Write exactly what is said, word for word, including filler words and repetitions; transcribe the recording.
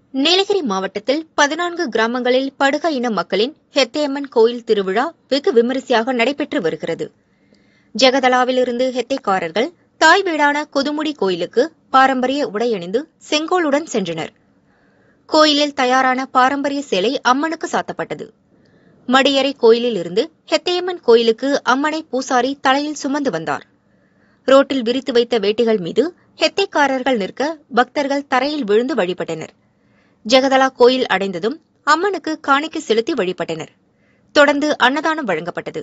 நீலகிரி மாவட்டத்தில் பதினான்கு கிராமங்களில் படுக இன மக்களின் ஹெத்தையம்மன் கோயில் திருவிழா வெகு விமரிசையாக நடைபெற்று வருகிறது. ஜெகதலாவிலிருந்து ஹெத்தைக்காரர்கள் தாய் வீடான கொதுமுடி கோயிலுக்கு பாரம்பரிய உடையணிந்து செங்கோலுடன் சென்றனர். கோயிலில் தயாரான பாரம்பரிய சேலை அம்மனுக்கு சாத்தப்பட்டது. மடியறை கோயிலில் இருந்து ஹெத்தையம்மன் கோயிலுக்கு அம்மனை பூசாரி தலையில் சுமந்து வந்தார். ரோட்டில் விரித்து வைத்த வேட்டிகள் மீது ஹெத்தைக்காரர்கள் நிற்க பக்தர்கள் தரையில் விழுந்து வழிபட்டனர். ஜெகதலா கோயில் அடைந்ததும் அம்மனுக்கு காணிக்கை செலுத்தி வழிபட்டனர். தொடர்ந்து அன்னதானம் வழங்கப்பட்டது.